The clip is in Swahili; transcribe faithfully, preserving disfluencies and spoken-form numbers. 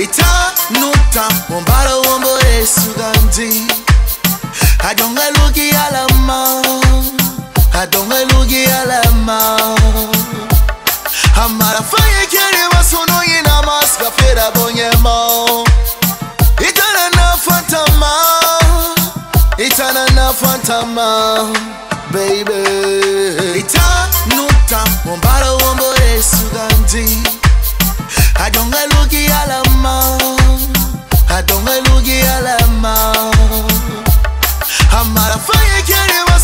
Ita nuta Wombara wombo esu gandhi Adonga lugi alama Adonga lugi alama Amara faye kere wasono yina maska fera bonyemo Itana na fantama Itana na fantama Baby Ita nuta Wombara wombo esu gandhi Adonga lugi alama Adonga lugi alama Amara faye kere